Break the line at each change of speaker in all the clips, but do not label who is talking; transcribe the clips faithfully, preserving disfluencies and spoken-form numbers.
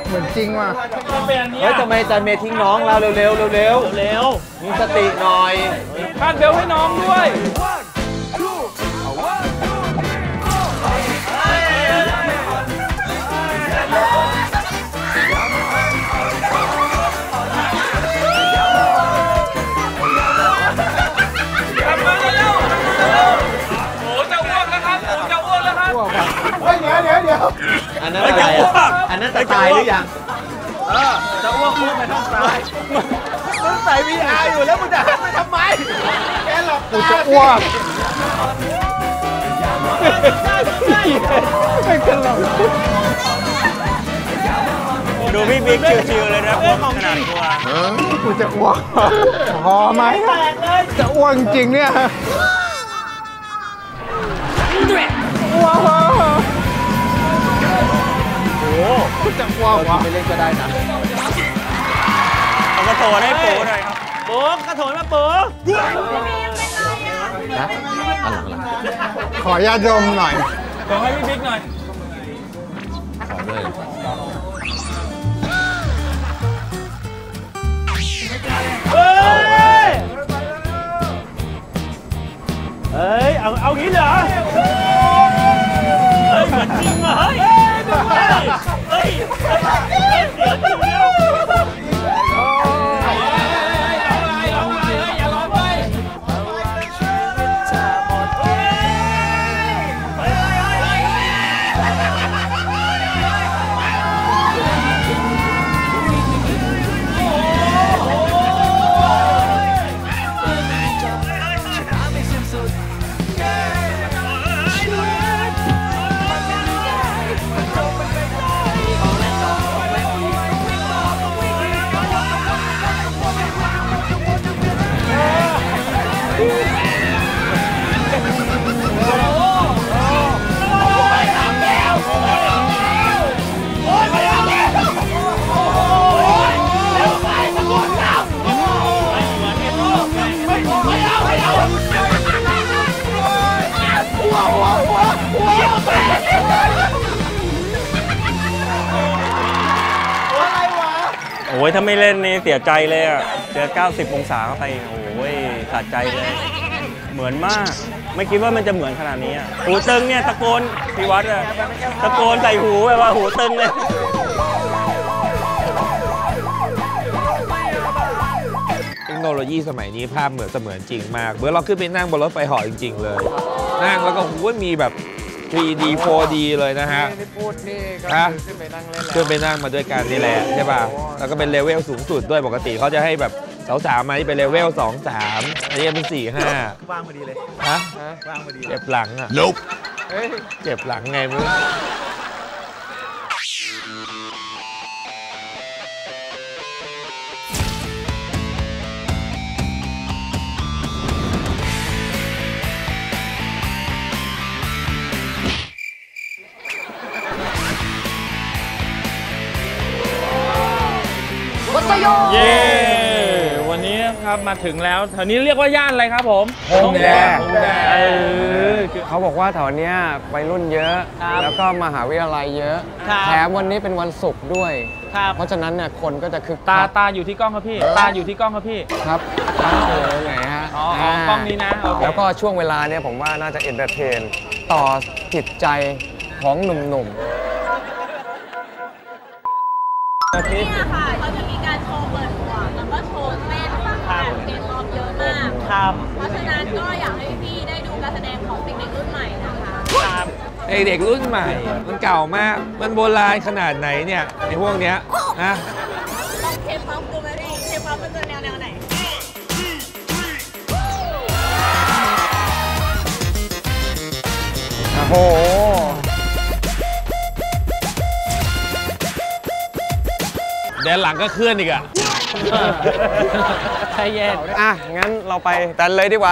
เหมือนจริงว่ะ
เฮ้ยทำไมจันเมย์ทิ้งน้องเราเร็วๆเร็วๆเร็วเร็วมีสติหน่อยคาดเบลให้น้องด้วย
เดี๋ยวเดี๋ยวเดี๋ยว
อันนั้นอะไรอ่ะอันนั้นจะตายหรือยังเออจะอ้วกอ้วกไปทางซ้ายมึงใส่ วี อาร์ อยู่แล้วมึงจะหันไปทำไมแกหลับตาจะอ้วกไม่กันหรอก
ดูพี่บิ๊กชิวๆเลยนะอ้วกขนาดกลัว
กูจะอ้วกพอไหมจะอ้วกจริงเนี่ยว้าวโอ้คุณจะว้าวไม่เล่นก็ได้นะ
เอากระโถนให้ปูหน่อยครับปูกระโถนมาปู
นะอันหลังหลัง
ขอยาดมหน่อย
ขอให้พี่บิ๊กหน่อย
ขอด้วย
เฮ้ยเฮ้ยเอาเอางี้เหรอเฮ้ยเหมือนจริงเหรอเฮ้ยเฮ้ยเสียจริงแล้วอย่าร้องไปโอ้ยถ้าไม่เล่นนี่เสียใจเลยอ่ะเจอเก้าสิบองศาเข้าไปโอ้ยขาดใจเลยเหมือนมากไม่คิดว่ามันจะเหมือนขนาดนี้หูตึงเนี่ยตะโกนพี่วัดอะตะโกนใส่หูแบบว่าหูตึงเลย
เทคโนโลยีสมัยนี้ภาพเหมือนเสมือนจริงมากเมื่อเราขึ้นไปนั่งบนรถไฟเหาะจริงๆเลยนั่งแล้วก็หูมีแบบ ทรี ดี โฟร์ ดี เลยนะฮะ
พูดนี่ก็ขึ้นไปนั่งเล่นแล้ว
ขึ้นไปนั่งมาด้วยกันนี่แหละใช่ป่ะแล้วก็เป็นเลเวลสูงสุดด้วยปกติเขาจะให้แบบสาวๆมาที่เป็นเลเวลสองสามอันนี้เป็นสี่ห้า
ว่างพอดีเลย
ฮะ
ว่างพอดี
เจ็บหลังอ่ะเจ็บหลังไงมึง
เย้วันนี้ครับมาถึงแล้วแถวนี้เรียกว่าย่านอะไรครับผม
ฮงแด
เออ
เขาบอกว่าแถวนี้วัยรุ่นเยอะแล้วก็มหาวิทยาลัยเยอะแถมวันนี้เป็นวันศุกร์ด้วยเพราะฉะนั้นเนี่ยคนก็จะคึก
ตาตาอยู่ที่กล้องครับพี่ตาอยู่ที่กล้องครับพี่
ครับตาอยู่ไหนฮะ
อ๋อกล้องนี้นะ
แล้วก็ช่วงเวลาเนี่ยผมว่าน่าจะเอนเตอร์เทนต่อจิตใจของหนุ่มๆ
นี่ค่ะเขาจะมีการโชว์เปิดหัวแล้วก็โชว์เต้นแบบเกมออฟเยอะมากเพราะฉะนั้นก็อยากให้พี่ได้ดูการแสดงของเด็กๆรุ่นใหม่นะคะ
เด็กๆรุ่นใหม่มันเก่ามากมันโบราณขนาดไหนเนี่ยในพวกเนี้ยนะ
ลองเคป๊อปดูไหมพี่เคป๊อปมันจะแนวแนวไหน
โอ้โห
แดนหลังก็เคลื่อนอีกอ่ะ
ใช่แย่
อ่ะงั้นเราไปกันเลยดีกว่า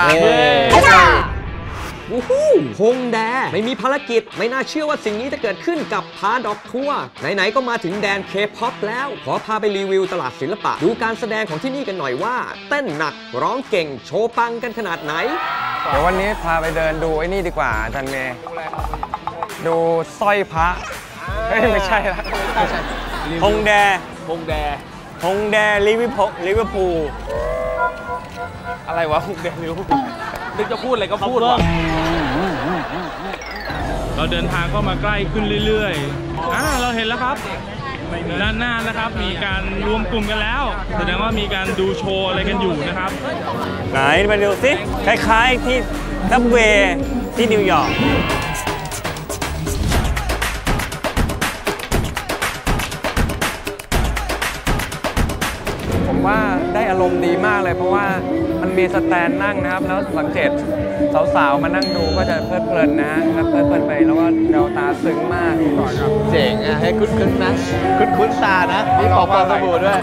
วู้ฮู้ฮงแดไม่มีภารกิจไม่น่าเชื่อว่าสิ่งนี้จะเกิดขึ้นกับพาดอกทัวร์ไหนๆก็มาถึงแดนเคป๊อปแล้วขอพาไปรีวิวตลาดศิลปะดูการแสดงของที่นี่กันหน่อยว่าเต้นหนักร้องเก่งโชว์ปังกันขนาดไหน
เดี๋ยววันนี้พาไปเดินดูไอ้นี่ดีกว่าอาจารย์เมย์ดูสร้อยพระเฮ้ยไม่ใช่ละ
ฮงแด
ฮงแด
ฮงแดลิเวอร์พูลลิเวอร์พูล
อะไรวะฮงแดลิเวอร์พูลนึกจะพูดอะไรก็พูดวะ
เราเดินทางเข้ามาใกล้ขึ้นเรื่อยๆอ่าเราเห็นแล้วครับด้านหน้านะครับมีการรวมกลุ่มกันแล้วแสดงว่ามีการดูโชว์อะไรกันอยู่นะครับ
ไหนไปดูสิคล้ายๆที่ซับเวย์ที่นิวยอร์ก
ผมว่าได้อารมณ์ดีมากเลยเพราะว่ามันมีสแตนนั่งนะครับแล้วสังเกตสาวๆมานั่งดูก็จะเพลิดเพลินนะฮะแล้วเพลิดเพลินไปแล้วก็แววตาซึ้งมากก่อนครับ
เจ๋งอ่ะให้คุ้นๆนะ คุ้นๆตานะมีปอกปอสบู่ด้วย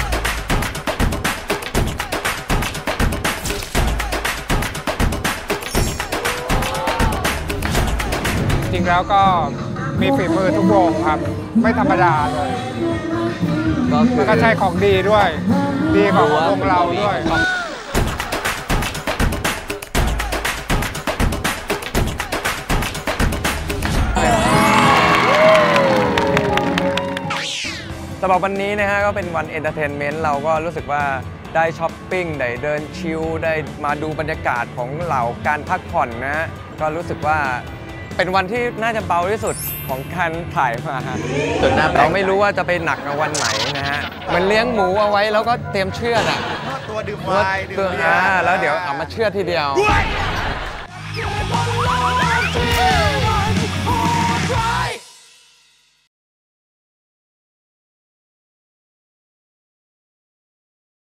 จริงแล้วก็มีฝีมือทุกวงครับ ไม่ธรรมดาเลยแล้วก็ใช้ของดีด้วย ดีกว่าของวงเราด้วย
สำหรับวันนี้นะฮะก็เป็นวันเอนเตอร์เทนเมนต์เราก็รู้สึกว่าได้ช้อปปิ้งได้เดินชิลได้มาดูบรรยากาศของเหล่าการพักผ่อนนะฮะก็รู้สึกว่าเป็นวันที่น่าจะเบาที่สุดของการถ่ายมาฮะ
จนหน้าแปลก
เราไม่รู้ว่าจะไปหนักกับวันไหนนะฮะเหมันเลี้ยงหมูเอาไว้แล้วก็เตรียมเชือดอ่ะ
ตัวดื่มไวน์ดื่
ตัว
มเบีย
อ่า
ร์
แล้วเดี๋ยวเอามาเชือดทีเดียว
Give on love to one, all right.